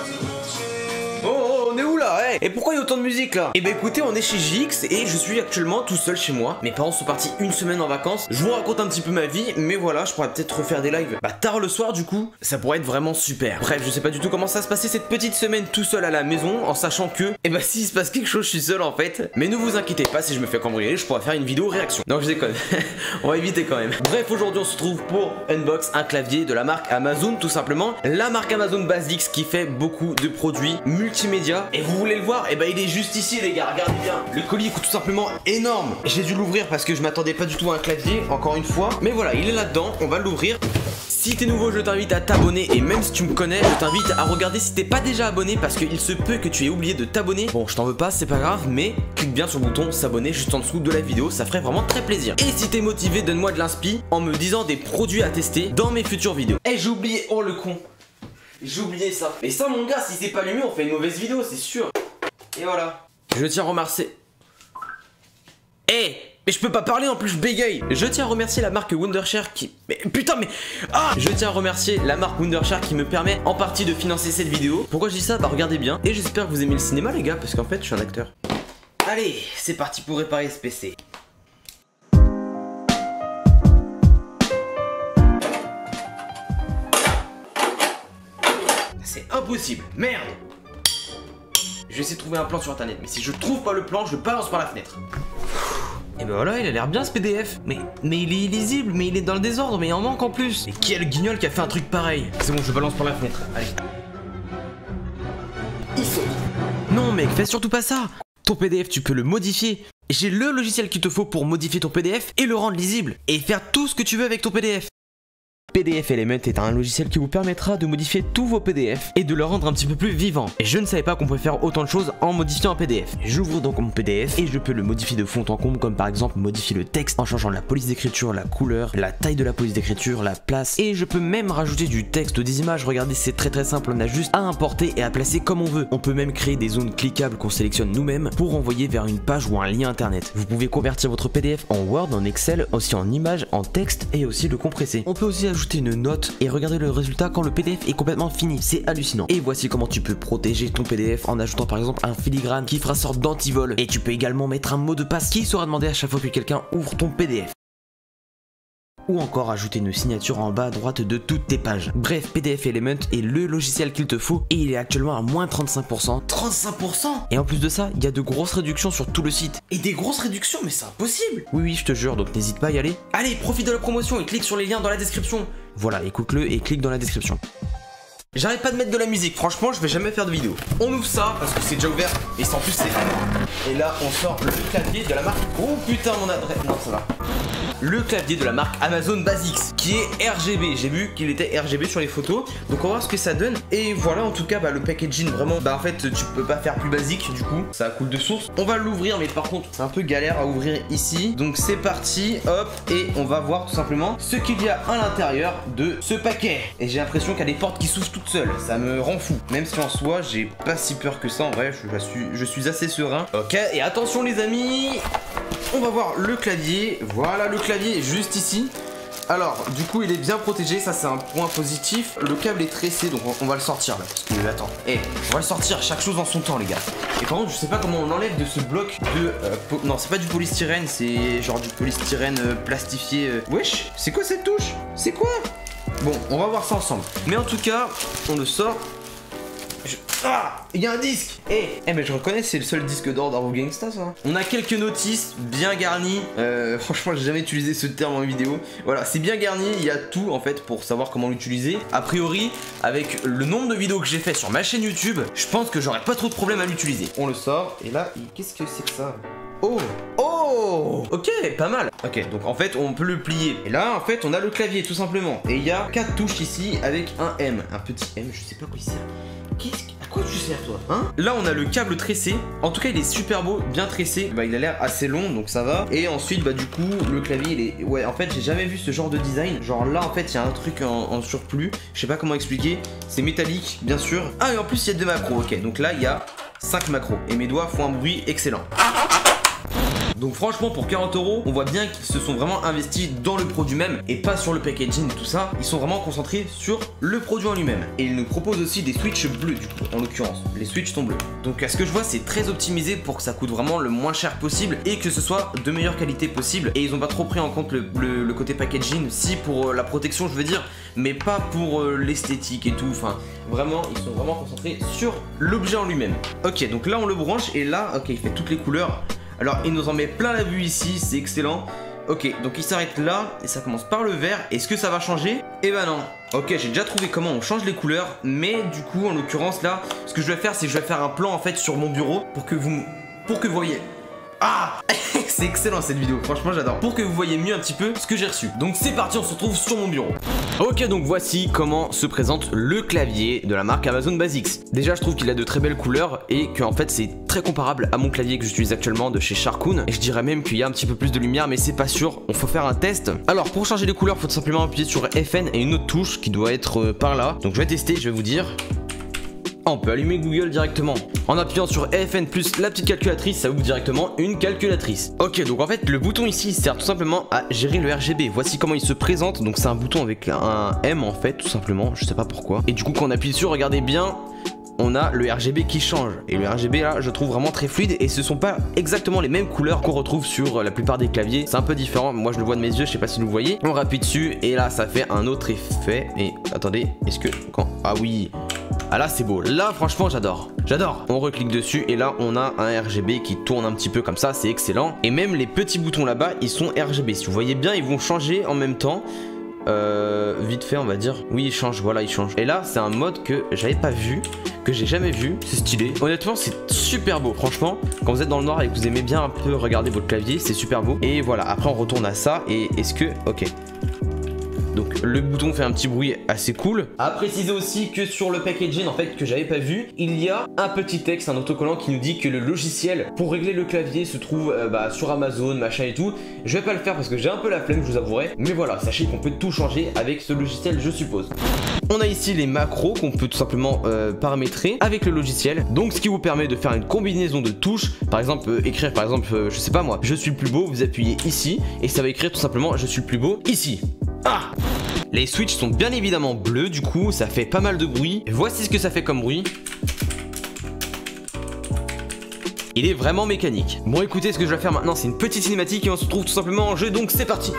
On est où là, hey. Et pourquoi il y a autant de musique là? Eh ben écoutez, on est chez JX et je suis actuellement tout seul chez moi. Mes parents sont partis une semaine en vacances. Je vous raconte un petit peu ma vie, mais voilà, je pourrais peut-être refaire des lives tard le soir du coup. Ça pourrait être vraiment super. Bref, je sais pas du tout comment ça se passait cette petite semaine tout seul à la maison, en sachant que, eh ben s'il se passe quelque chose, je suis seul en fait. Mais ne vous inquiétez pas, si je me fais cambrioler, je pourrais faire une vidéo réaction. Non, je déconne. On va éviter quand même. Bref, aujourd'hui on se retrouve pour unbox un clavier de la marque Amazon, tout simplement. La marque Amazon Basics qui fait beaucoup de produits multimédia. Et vous voulez le voir? Eh ben il est juste ici les gars, regardez bien. Le colis coûte tout simplement énorme. J'ai dû l'ouvrir parce que je m'attendais pas du tout à un clavier, encore une fois. Mais voilà, il est là-dedans, on va l'ouvrir. Si t'es nouveau, je t'invite à t'abonner et même si tu me connais, je t'invite à regarder si t'es pas déjà abonné parce qu'il se peut que tu aies oublié de t'abonner. Bon, je t'en veux pas, c'est pas grave, mais clique bien sur le bouton s'abonner juste en dessous de la vidéo, ça ferait vraiment très plaisir. Et si t'es motivé, donne-moi de l'inspi en me disant des produits à tester dans mes futures vidéos. Eh, j'ai oublié, oh le con. J'ai oublié ça. Mais ça mon gars, si c'est pas allumé, on fait une mauvaise vidéo, c'est sûr. Et voilà. Je tiens à remercier. Eh, mais je peux pas parler en plus, je bégaye. Je tiens à remercier la marque Wondershare qui... Mais putain mais... Ah, je tiens à remercier la marque Wondershare qui me permet en partie de financer cette vidéo. Pourquoi je dis ça? Bah regardez bien. Et j'espère que vous aimez le cinéma les gars, parce qu'en fait je suis un acteur. Allez, c'est parti pour réparer ce PC. C'est impossible, merde. Je vais essayer de trouver un plan sur internet, mais si je trouve pas le plan, je le balance par la fenêtre. Et ben voilà, il a l'air bien ce PDF. Mais il est illisible, mais il est dans le désordre, mais il en manque en plus. Et qui est le guignol qui a fait un truc pareil? C'est bon, je balance par la fenêtre, allez. Il saute. Non mec, fais surtout pas ça. Ton PDF, tu peux le modifier. J'ai le logiciel qu'il te faut pour modifier ton PDF et le rendre lisible. Et faire tout ce que tu veux avec ton PDF. PDF Element est un logiciel qui vous permettra de modifier tous vos PDF et de le rendre un petit peu plus vivant. Et je ne savais pas qu'on pouvait faire autant de choses en modifiant un PDF. J'ouvre donc mon PDF et je peux le modifier de fond en comble, comme par exemple modifier le texte en changeant la police d'écriture, la couleur, la taille de la police d'écriture, la place. Et je peux même rajouter du texte ou des images. Regardez, c'est très simple, on a juste à importer et à placer comme on veut. On peut même créer des zones cliquables qu'on sélectionne nous-mêmes pour envoyer vers une page ou un lien internet. Vous pouvez convertir votre PDF en Word, en Excel, aussi en images, en texte et aussi le compresser. On peut aussi ajouter une note et regarder le résultat quand le PDF est complètement fini, c'est hallucinant. Et voici comment tu peux protéger ton PDF en ajoutant par exemple un filigrane qui fera sorte d'antivol. Et tu peux également mettre un mot de passe qui sera demandé à chaque fois que quelqu'un ouvre ton PDF. Ou encore ajouter une signature en bas à droite de toutes tes pages. Bref, PDF Element est le logiciel qu'il te faut et il est actuellement à moins 35%. 35%? Et en plus de ça, il y a de grosses réductions sur tout le site. Et des grosses réductions? Mais c'est impossible! Oui, je te jure, donc n'hésite pas à y aller. Allez, profite de la promotion et clique sur les liens dans la description. Voilà, écoute-le et clique dans la description. J'arrête pas de mettre de la musique, franchement je vais jamais faire de vidéo. On ouvre ça parce que c'est déjà ouvert et en plus c'est... Et là on sort le clavier de la marque... Oh putain mon adresse... Non ça va. Le clavier de la marque Amazon Basics qui est RGB. J'ai vu qu'il était RGB sur les photos. Donc on va voir ce que ça donne. Et voilà en tout cas le packaging vraiment... en fait tu peux pas faire plus basique du coup. Ça coule de source. On va l'ouvrir mais par contre c'est un peu galère à ouvrir ici. Donc c'est parti, hop. Et on va voir tout simplement ce qu'il y a à l'intérieur de ce paquet. Et j'ai l'impression qu'il y a des portes qui s'ouvrent toutes seules. Ça me rend fou. Même si en soi j'ai pas si peur que ça. En vrai je suis assez serein. Ok, et attention les amis. On va voir le clavier. Voilà, le clavier est juste ici. Alors, du coup, il est bien protégé. Ça, c'est un point positif. Le câble est tressé, donc on va le sortir là. Parce que, attends, on va le sortir. Chaque chose en son temps, les gars. Et par contre, je sais pas comment on enlève de ce bloc de... non, c'est pas du polystyrène. C'est genre du polystyrène plastifié. Wesh, c'est quoi cette touche? C'est quoi? Bon, on va voir ça ensemble. Mais en tout cas, on le sort. Ah, il y a un disque. Mais je reconnais, c'est le seul disque d'or d'Arvo Gangsta ça. On a quelques notices bien garnies. Franchement j'ai jamais utilisé ce terme en vidéo. Voilà, c'est bien garni, il y a tout en fait pour savoir comment l'utiliser. A priori, avec le nombre de vidéos que j'ai fait sur ma chaîne YouTube, je pense que j'aurais pas trop de problème à l'utiliser. On le sort et là, qu'est-ce que c'est que ça? Oh, ok, pas mal. Ok, donc en fait on peut le plier. Et là en fait on a le clavier tout simplement. Et il y a 4 touches ici avec un M. Un petit M, je sais pas quoi il sert. À quoi tu sers toi, hein? Là on a le câble tressé. En tout cas il est super beau, bien tressé. Il a l'air assez long donc ça va. Et ensuite du coup le clavier il est... Ouais en fait j'ai jamais vu ce genre de design. Genre là en fait il y a un truc en surplus. Je sais pas comment expliquer. C'est métallique bien sûr. Ah et en plus il y a 2 macros. Ok donc là il y a 5 macros. Et mes doigts font un bruit excellent. Donc franchement pour 40 €, on voit bien qu'ils se sont vraiment investis dans le produit même et pas sur le packaging et tout ça. Ils sont vraiment concentrés sur le produit en lui-même. Et ils nous proposent aussi des switches bleus du coup, en l'occurrence. Les switches sont bleus. Donc à ce que je vois, c'est très optimisé pour que ça coûte vraiment le moins cher possible et que ce soit de meilleure qualité possible. Et ils ont pas trop pris en compte le côté packaging, si pour la protection je veux dire, mais pas pour l'esthétique et tout. Enfin vraiment, ils sont vraiment concentrés sur l'objet en lui-même. Ok, donc là on le branche et là, ok, il fait toutes les couleurs. Alors il nous en met plein la vue ici, c'est excellent. Ok, donc il s'arrête là et ça commence par le vert. Est-ce que ça va changer? Eh ben non. Ok, j'ai déjà trouvé comment on change les couleurs, mais du coup en l'occurrence là, ce que je vais faire, c'est que je vais faire un plan en fait sur mon bureau pour que vous voyez. Ah c'est excellent cette vidéo, franchement j'adore. Pour que vous voyez mieux un petit peu ce que j'ai reçu. Donc c'est parti, on se retrouve sur mon bureau. Ok, donc voici comment se présente le clavier de la marque Amazon Basics. Déjà je trouve qu'il a de très belles couleurs et que en fait c'est très comparable à mon clavier que j'utilise actuellement de chez Sharkoon. Et je dirais même qu'il y a un petit peu plus de lumière, mais c'est pas sûr, on faut faire un test. Alors pour changer les couleurs, il faut tout simplement appuyer sur FN et une autre touche qui doit être par là. Donc je vais tester, je vais vous dire. On peut allumer Google directement. En appuyant sur FN plus la petite calculatrice, ça ouvre directement une calculatrice. Ok, donc en fait le bouton ici il sert tout simplement à gérer le RGB. Voici comment il se présente. Donc c'est un bouton avec un M en fait, tout simplement, je sais pas pourquoi. Et du coup quand on appuie dessus, regardez bien, on a le RGB qui change. Et le RGB là, je trouve vraiment très fluide. Et ce sont pas exactement les mêmes couleurs qu'on retrouve sur la plupart des claviers. C'est un peu différent, moi je le vois de mes yeux, je sais pas si vous le voyez. On rappuie dessus et là ça fait un autre effet. Et attendez, est-ce que... Ah oui. Ah là c'est beau, là franchement j'adore. J'adore. On reclique dessus et là on a un RGB qui tourne un petit peu comme ça, c'est excellent. Et même les petits boutons là-bas, ils sont RGB. Si vous voyez bien, ils vont changer en même temps. Vite fait on va dire. Oui il change, voilà il change. Et là c'est un mode que j'avais pas vu, que j'ai jamais vu. C'est stylé. Honnêtement c'est super beau. Franchement quand vous êtes dans le noir et que vous aimez bien un peu regarder votre clavier, c'est super beau. Et voilà, après on retourne à ça. Et est-ce que... Ok. Donc le bouton fait un petit bruit assez cool. À préciser aussi que sur le packaging en fait que j'avais pas vu, il y a un petit texte, un autocollant qui nous dit que le logiciel pour régler le clavier se trouve sur Amazon, machin et tout. Je vais pas le faire parce que j'ai un peu la flemme, je vous avouerai. Mais voilà, sachez qu'on peut tout changer avec ce logiciel, je suppose. On a ici les macros qu'on peut tout simplement paramétrer avec le logiciel. Donc ce qui vous permet de faire une combinaison de touches. Par exemple, écrire par exemple, je sais pas moi, je suis le plus beau, vous appuyez ici et ça va écrire tout simplement je suis le plus beau ici. Ah! Les switches sont bien évidemment bleus, du coup ça fait pas mal de bruit. Voici ce que ça fait comme bruit. Il est vraiment mécanique. Bon écoutez, ce que je vais faire maintenant c'est une petite cinématique et on se retrouve tout simplement en jeu, donc c'est parti.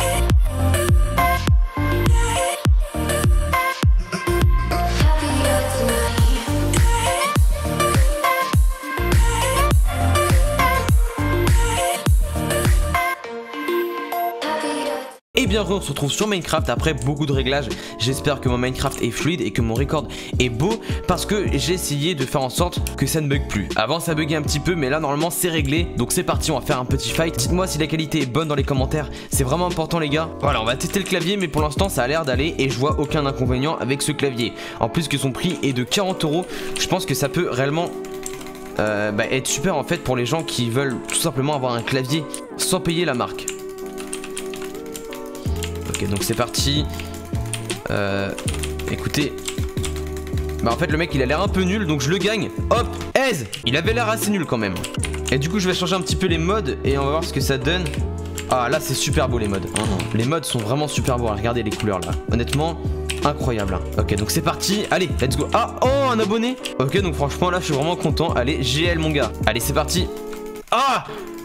Et bienvenue, on se retrouve sur Minecraft après beaucoup de réglages. J'espère que mon Minecraft est fluide et que mon record est beau parce que j'ai essayé de faire en sorte que ça ne bug plus. Avant ça buguait un petit peu mais là normalement c'est réglé. Donc c'est parti, on va faire un petit fight. Dites-moi si la qualité est bonne dans les commentaires, c'est vraiment important les gars. Voilà, on va tester le clavier mais pour l'instant ça a l'air d'aller et je vois aucun inconvénient avec ce clavier. En plus que son prix est de 40 €, je pense que ça peut réellement être super en fait pour les gens qui veulent tout simplement avoir un clavier sans payer la marque. Ok, donc c'est parti. Écoutez. Bah en fait le mec il a l'air un peu nul donc je le gagne. Hop, aise. Il avait l'air assez nul quand même. Et du coup je vais changer un petit peu les modes et on va voir ce que ça donne. Ah là c'est super beau les modes. Les modes sont vraiment super beaux. Regardez les couleurs là. Honnêtement incroyable hein. Ok donc c'est parti. Allez let's go. Ah oh un abonné. Ok donc franchement là je suis vraiment content. Allez GL mon gars. Allez c'est parti. Ah.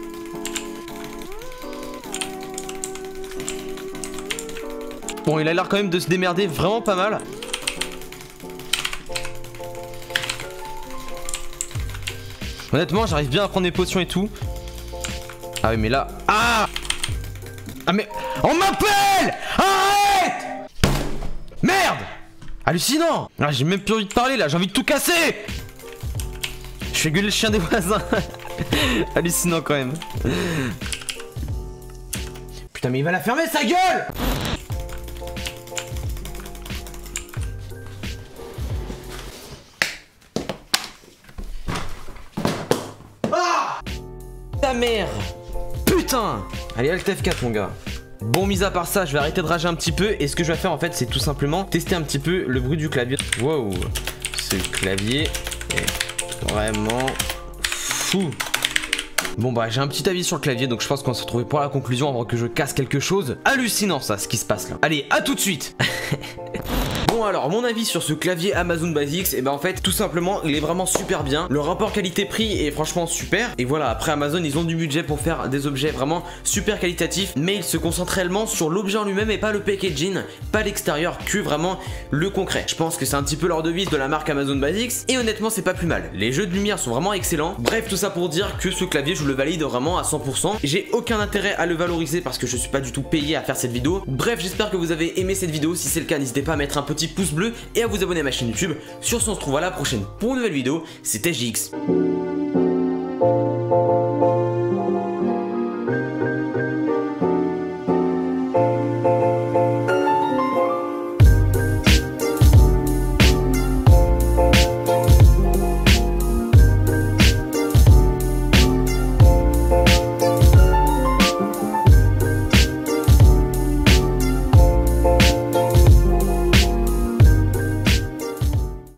Bon, il a l'air quand même de se démerder vraiment pas mal. Honnêtement, j'arrive bien à prendre mes potions et tout. Ah oui, mais là... Ah! Ah mais... On m'appelle! Arrête! Merde! Hallucinant! Ah, j'ai même plus envie de parler là, j'ai envie de tout casser! Je fais gueuler le chien des voisins. Hallucinant quand même. Putain, mais il va la fermer sa gueule! Ta mère! Putain! Allez, Alt F4 mon gars. Bon, mis à part ça, je vais arrêter de rager un petit peu. Et ce que je vais faire en fait, c'est tout simplement tester un petit peu le bruit du clavier. Wow! Ce clavier est vraiment fou. Bon bah j'ai un petit avis sur le clavier, donc je pense qu'on va se retrouver pour la conclusion avant que je casse quelque chose. Hallucinant ça, ce qui se passe là. Allez, à tout de suite. Bon alors, mon avis sur ce clavier Amazon Basics, et ben en fait, tout simplement, il est vraiment super bien. Le rapport qualité-prix est franchement super. Et voilà, après Amazon, ils ont du budget pour faire des objets vraiment super qualitatifs, mais ils se concentrent réellement sur l'objet en lui-même et pas le packaging, pas l'extérieur, que vraiment le concret. Je pense que c'est un petit peu leur devise de la marque Amazon Basics, et honnêtement, c'est pas plus mal. Les jeux de lumière sont vraiment excellents. Bref, tout ça pour dire que ce clavier, je le valide vraiment à 100%. J'ai aucun intérêt à le valoriser parce que je suis pas du tout payé à faire cette vidéo. Bref, j'espère que vous avez aimé cette vidéo. Si c'est le cas, n'hésitez pas à mettre un petit pouce bleu et à vous abonner à ma chaîne YouTube. Sur ce, on se retrouve à la prochaine pour une nouvelle vidéo. C'était JX.